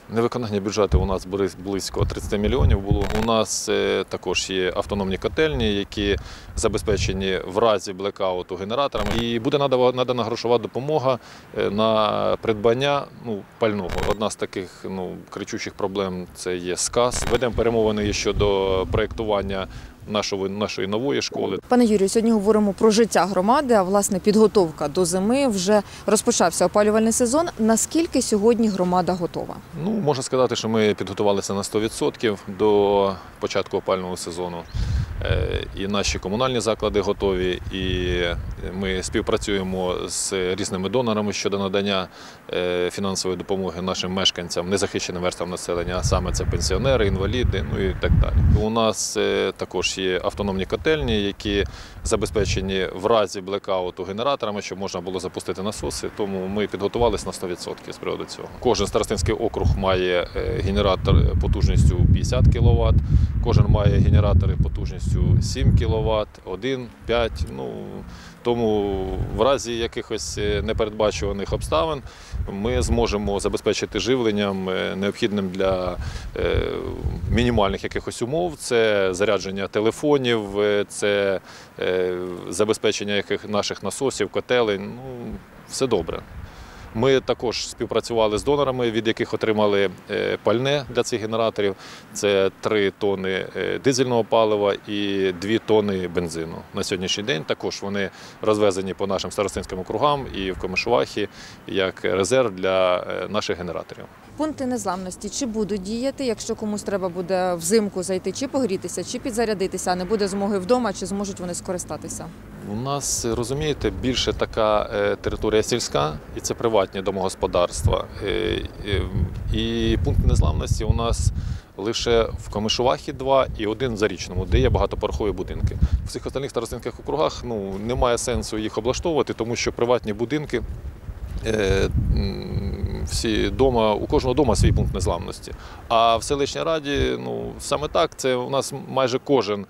Невиконання бюджету у нас близько 30 мільйонів було. У нас також є автономні котельні, які забезпечені в разі блекауту генераторами. І буде надана грошова допомога на придбання пального. Одна з таких кричучих проблем – це є СКАС. Ведемо перемовини щодо проєктування нашої нової школи. Пане Юрію, сьогодні говоримо про життя громади, а власне підготовка до зими. Вже розпочався опалювальний сезон. Наскільки сьогодні громада готова? Можна сказати, що ми підготувалися на 100% до початку опалювального сезону. І наші комунальні заклади готові, і ми співпрацюємо з різними донорами щодо надання фінансової допомоги нашим мешканцям, незахищеним верствам населення, а саме це пенсіонери, інваліди, і так далі. У нас також є автономні котельні, які забезпечені в разі блекауту генераторами, щоб можна було запустити насоси, тому ми підготувалися на 100% з приводу цього. Кожен старостинський округ має генератор потужністю 50 кВт, кожен має генератори потужністю 7 кВт, 1, 5. Тому в разі якихось непередбачуваних обставин ми зможемо забезпечити живленням необхідним для мінімальних якихось умов. Це зарядження телефонів, це забезпечення наших насосів, котелень. Все добре. Ми також співпрацювали з донорами, від яких отримали пальне для цих генераторів. Це 3 тонни дизельного палива і 2 тонни бензину. На сьогоднішній день також вони розвезені по нашим старостинським округам і в Комишувахі як резерв для наших генераторів. Пункти незламності чи будуть діяти, якщо комусь треба буде взимку зайти чи погрітися, чи підзарядитися, а не буде змоги вдома, чи зможуть вони скористатися? У нас, розумієте, більше така територія сільська, і це приватні домогосподарства. І пункти незламності у нас лише в Комишувахі 2 і 1 в Зарічному, де є багатоповерхові будинки. В всіх остальних старостинських округах немає сенсу їх облаштовувати, тому що приватні будинки, у кожного дома свій пункт незламності. А в селищній раді, саме так, це у нас майже кожен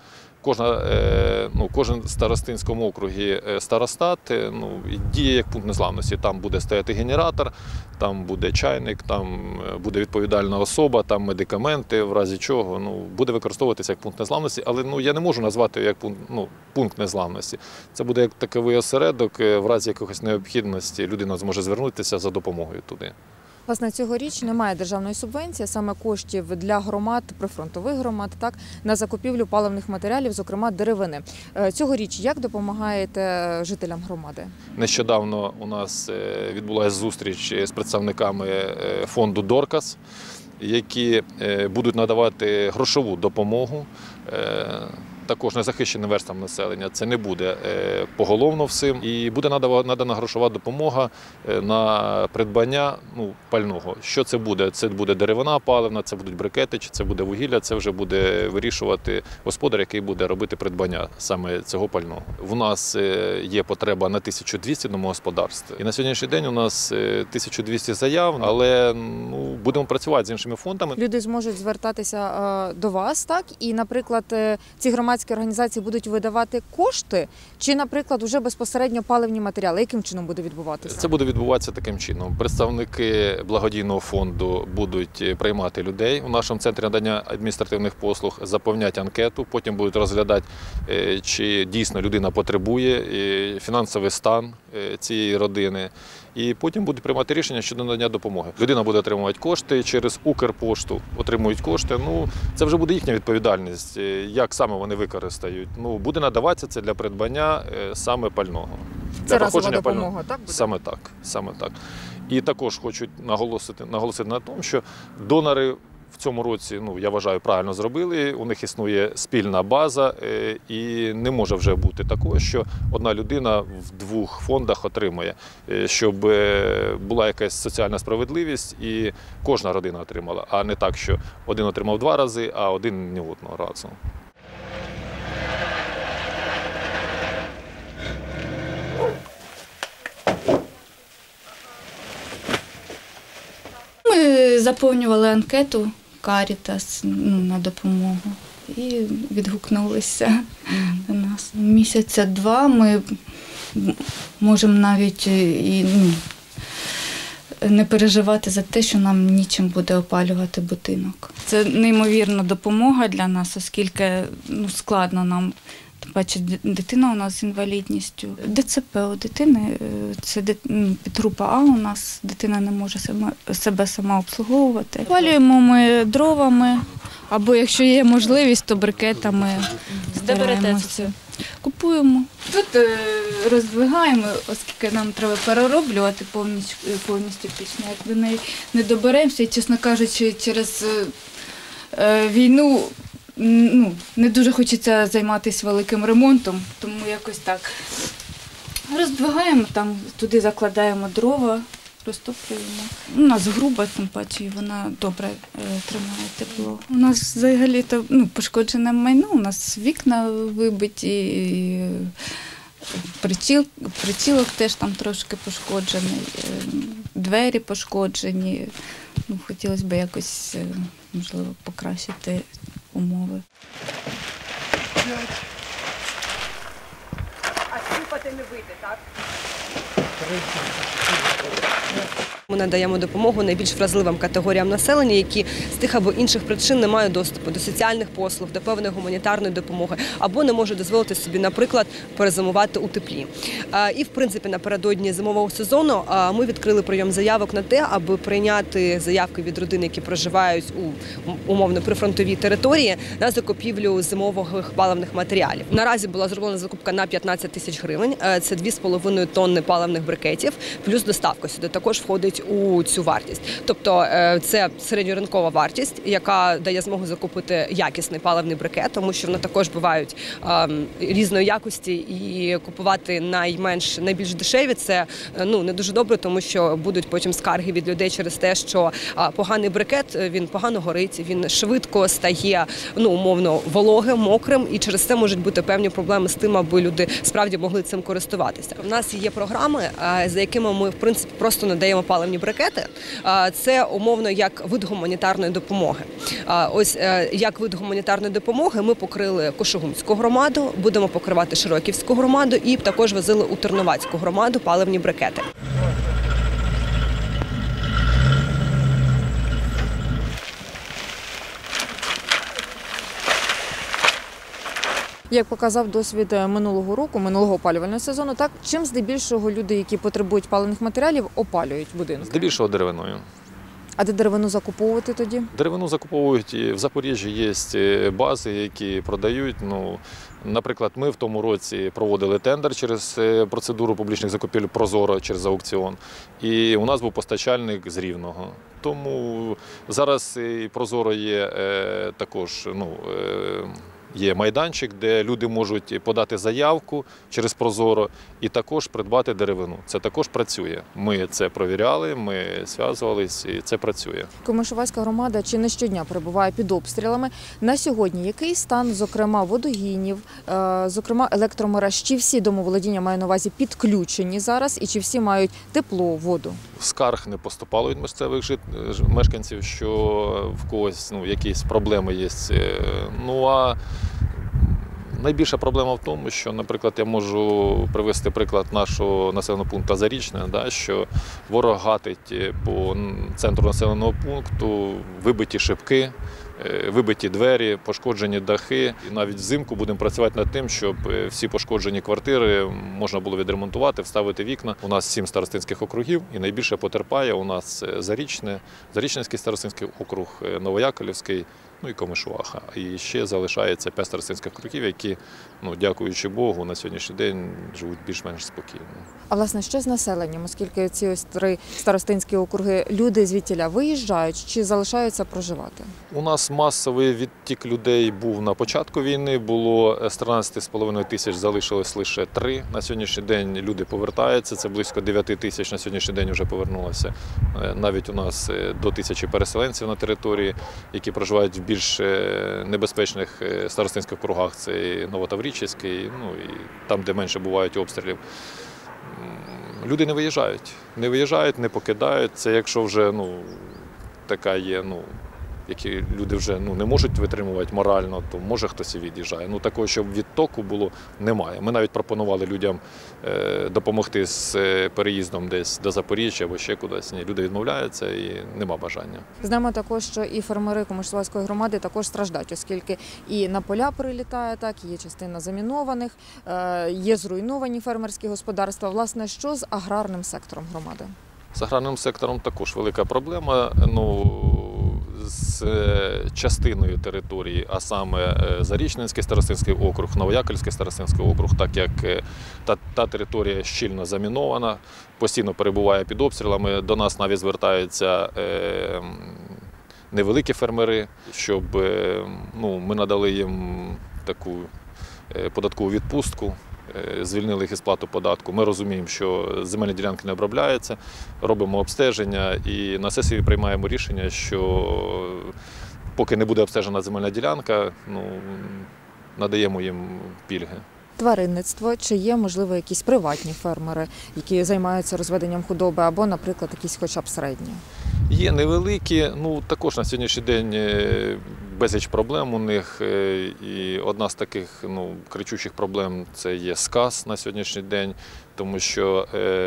старостинському округі старостат діє як пункт незламності. Там буде стояти генератор, там буде чайник, там буде відповідальна особа, там медикаменти, в разі чого буде використовуватися як пункт незламності. Але я не можу назвати як пункт незламності. Це буде як таковий осередок, в разі якихось необхідності людина зможе звернутися за допомогою туди. Власне, цьогоріч немає державної субвенції, саме коштів для громад, прифронтових громад, на закупівлю паливних матеріалів, зокрема деревини. Цьогоріч як допомагаєте жителям громади? Нещодавно у нас відбулася зустріч з представниками фонду «Доркас», які будуть надавати грошову допомогу також незахищеним верствам населення. Це не буде поголовно всім. І буде надана грошова допомога на придбання пального. Що це буде? Це буде деревина паливна, це будуть брикети, чи це буде вугілля, це вже буде вирішувати господар, який буде робити придбання саме цього пального. У нас є потреба на 1200 домогосподарств. І на сьогоднішній день у нас 1200 заяв, але будемо працювати з іншими фондами. Люди зможуть звертатися до вас, і, наприклад, ці громадські організації будуть видавати кошти, чи, наприклад, вже безпосередньо паливні матеріали? Яким чином буде відбуватися? Це буде відбуватися таким чином. Представники благодійного фонду будуть приймати людей у нашому центрі надання адміністративних послуг, заповнять анкету, потім будуть розглядати, чи дійсно людина потребує, фінансовий стан цієї родини. І потім будуть приймати рішення щодо надання допомоги. Людина буде отримувати кошти через Укрпошту, отримують кошти. Це вже буде їхня відповідальність, як саме вони використають. Буде надаватися це для придбання саме пального. Це разова допомога, так буде? Саме так. І також хочу наголосити на тому, що донори в цьому році, я вважаю, правильно зробили. У них існує спільна база, і не може вже бути такого, що одна людина в 2 фондах отримує, щоб була якась соціальна справедливість і кожна родина отримала, а не так, що один отримав 2 рази, а один ні одного разу. Ми заповнювали анкету Карітас на допомогу і відгукнулися до нас. Місяця 2 ми можемо навіть і не переживати за те, що нам нічим буде опалювати будинок. Це неймовірна допомога для нас, оскільки складно нам. Тим паче дитина у нас з інвалідністю. ДЦП у дитини, це підгрупа А у нас, дитина не може себе сама обслуговувати. Опалюємо ми дровами, або якщо є можливість, то брикетами. Де берете це? Купуємо. Тут роздвигаємо, оскільки нам треба перероблювати повністю пісню. Як до неї не доберемося, і, чесно кажучи, через війну не дуже хочеться займатися великим ремонтом, тому якось так. Роздвигаємо, там туди закладаємо дрова, розтоплюємо. У нас груба, тим паче, і вона добре тримає тепло. У нас взагалі пошкоджене майно, у нас вікна вибиті, і причілок теж там трошки пошкоджений, двері пошкоджені. Хотілося б якось, можливо, покращити умови. А сіпати не вийде, так? Ми надаємо допомогу найбільш вразливим категоріям населення, які з тих або інших причин не мають доступу до соціальних послуг, до певної гуманітарної допомоги, або не можуть дозволити собі, наприклад, перезимувати у теплі. І, в принципі, напередодні зимового сезону ми відкрили прийом заявок на те, аби прийняти заявки від родин, які проживають у умовно прифронтовій території, на закупівлю зимових паливних матеріалів. Наразі була зроблена закупка на 15 тисяч гривень. Це 2,5 тонни паливних брикетів, плюс доставка сюди також входить у цю вартість. Тобто це середньоринкова вартість, яка дає змогу закупити якісний паливний брикет, тому що вони також бувають різної якості, і купувати найбільш дешеві – це не дуже добре, тому що будуть потім скарги від людей через те, що поганий брикет, він погано горить, він швидко стає умовно вологим, мокрим, і через це можуть бути певні проблеми з тим, аби люди справді могли цим користуватися. У нас є програми, за якими ми, в принципі, просто надаємо паливні брикети. Це умовно як вид гуманітарної допомоги. Ось як вид гуманітарної допомоги ми покрили Кошугумську громаду, будемо покривати Широківську громаду і також возили у Терновацьку громаду паливні брикети. Як показав досвід минулого року, минулого опалювального сезону, так чим здебільшого люди, які потребують паливних матеріалів, опалюють будинок? Здебільшого деревиною. А де деревину закуповувати тоді? Деревину закуповують, і в Запоріжжі є бази, які продають. Наприклад, ми в тому році проводили тендер через процедуру публічних закупівель «Прозоро» через аукціон, і у нас був постачальник з Рівного. Тому зараз і «Прозоро» є також, є майданчик, де люди можуть подати заявку через «Прозоро» і також придбати деревину. Це також працює. Ми це провіряли, ми зв'язувалися, і це працює. Комишувацька громада чи не щодня перебуває під обстрілами. На сьогодні який стан, зокрема, водогінів, зокрема, електромереж? Чи всі домоволодіння, маю на увазі, підключені зараз і чи всі мають тепло, воду? Скарг не поступало від місцевих мешканців, що в когось якісь проблеми є. А найбільша проблема в тому, що, наприклад, я можу привести приклад нашого населеного пункту Зарічне, що ворог гатить по центру населеного пункту, вибиті шибки, вибиті двері, пошкоджені дахи. І навіть взимку будемо працювати над тим, щоб всі пошкоджені квартири можна було відремонтувати, вставити вікна. У нас 7 старостинських округів і найбільше потерпає у нас Зарічне, Зарічненський старостинський округ, Новояковлівський, і Комишуваха. І ще залишається 5 старостинських округів, які, дякуючи Богу, на сьогоднішній день живуть більш-менш спокійно. А, власне, що з населенням, оскільки ці ось 3 старостинські округи, люди звідтіля виїжджають чи залишаються проживати? У нас масовий відтік людей був на початку війни, було з 13,5 тисяч, залишилось лише 3. На сьогоднішній день люди повертаються, це близько 9 тисяч на сьогоднішній день вже повернулося. Навіть у нас до 1000 переселенців на території, які проживають в більш небезпечних старостинських округах, це і Новотаврічський, і там, де менше бувають обстрілів. Люди не виїжджають, не покидають. Це якщо вже така є які люди вже не можуть витримувати морально, то може хтось і від'їжджає. Такого, щоб відтоку було, немає. Ми навіть пропонували людям допомогти з переїздом десь до Запоріжжя або ще кудись. Ні, люди відмовляються і нема бажання. Знаємо також, що і фермери Комишувацької громади також страждають, оскільки і на поля прилітає, так, є частина замінованих, є зруйновані фермерські господарства. Власне, що з аграрним сектором громади? З аграрним сектором також велика проблема. З частиною території, а саме Зарічненський старостинський округ, Новояковлівський старостинський округ, так як та територія щільно замінована, постійно перебуває під обстрілами. До нас навіть звертаються невеликі фермери, щоб ми надали їм таку податкову відпустку, звільнили їх із сплати податку. Ми розуміємо, що земельні ділянки не обробляються, робимо обстеження і на сесії приймаємо рішення, що поки не буде обстежена земельна ділянка, надаємо їм пільги. Тваринництво, чи є, можливо, якісь приватні фермери, які займаються розведенням худоби, або, наприклад, якісь хоча б середні? Є невеликі, також на сьогоднішній день безліч проблем у них. І одна з таких кричучих проблем – це є сказ на сьогоднішній день, тому що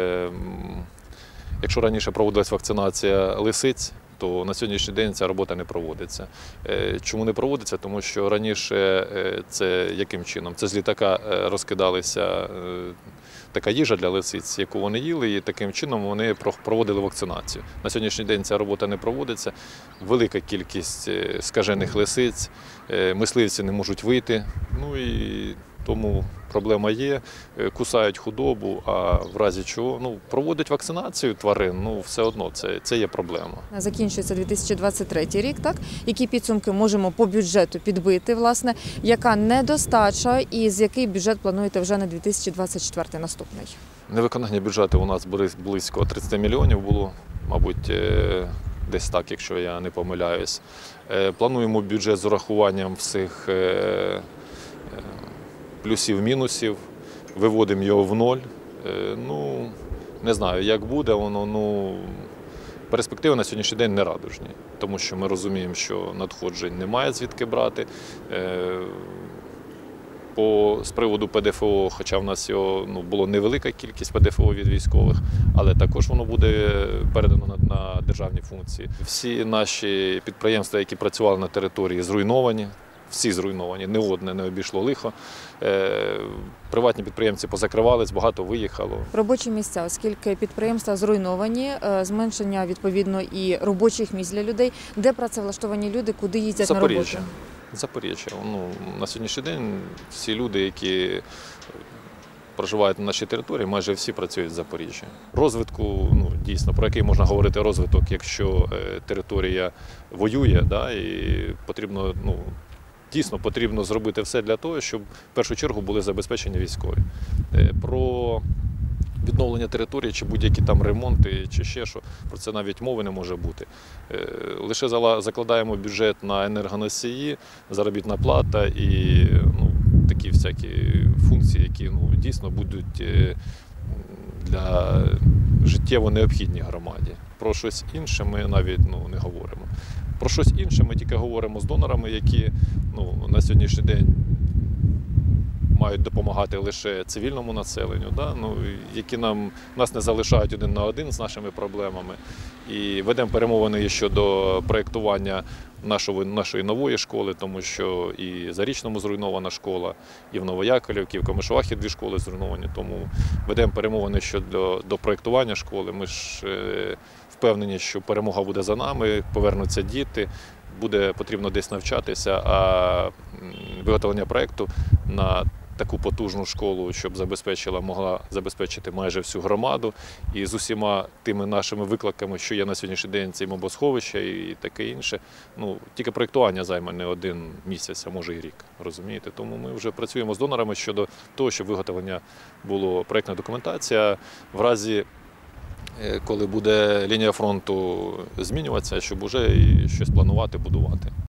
якщо раніше проводилась вакцинація лисиць, то на сьогоднішній день ця робота не проводиться. Чому не проводиться? Тому що раніше це яким чином? Це з літака розкидалися така їжа для лисиць, яку вони їли, і таким чином вони проводили вакцинацію. На сьогоднішній день ця робота не проводиться. Велика кількість скажених лисиць, мисливці не можуть вийти, і тому проблема є, кусають худобу, а в разі чого проводять вакцинацію тварин, все одно це є проблема. Закінчується 2023 рік, так? Які підсумки можемо по бюджету підбити, власне, яка недостача і з який бюджет плануєте вже на 2024 наступний? Невиконання бюджету у нас близько 30 мільйонів було, мабуть, десь так, якщо я не помиляюсь. Плануємо бюджет з урахуванням всіх плюсів-мінусів, виводимо його в ноль. Не знаю, як буде воно, перспективи на сьогоднішній день не радужні, тому що ми розуміємо, що надходжень немає звідки брати. З приводу ПДФО, хоча в нас його була невелика кількість ПДФО від військових, але також воно буде передано на державні функції. Всі наші підприємства, які працювали на території, зруйновані. Всі зруйновані, не одне не обійшло лихо. Приватні підприємці позакривались, багато виїхало. Робочі місця, оскільки підприємства зруйновані, зменшення, відповідно, і робочих місць для людей. Де працевлаштовані люди, куди їздять на роботу? Запоріжжя. На сьогоднішній день всі люди, які проживають на нашій території, майже всі працюють в Запоріжжі. Розвитку, дійсно, про який можна говорити розвиток, якщо територія воює, і потрібно, дійсно потрібно зробити все для того, щоб в першу чергу були забезпечені військові. Про відновлення території чи будь-які там ремонти, чи ще що, про це навіть мови не може бути. Лише закладаємо бюджет на енергоносії, заробітна плата і такі всякі функції, які дійсно будуть для життєво необхідні громаді. Про щось інше ми навіть не говоримо. Про щось інше ми тільки говоримо з донорами, які на сьогоднішній день мають допомагати лише цивільному населенню, які нас не залишають один на один з нашими проблемами. І ведемо перемовини щодо проєктування нашої нової школи, тому що і в Зарічному зруйнована школа, і в Новояковлівці, і в Комишувахі 2 школи зруйновані. Тому ведемо перемовини щодо проєктування школи. Ми ж впевнені, що перемога буде за нами, повернуться діти, буде потрібно десь навчатися, а виготовлення проєкту на таку потужну школу, щоб могла забезпечити майже всю громаду. І з усіма тими нашими викликами, що є на сьогоднішній день, це і бомбосховища і таке інше. Тільки проєктування займе не 1 місяць, а може і рік, розумієте? Тому ми вже працюємо з донорами щодо того, щоб виготовлення було проєктна документація в разі, коли буде лінія фронту змінюватися, щоб вже щось планувати, будувати.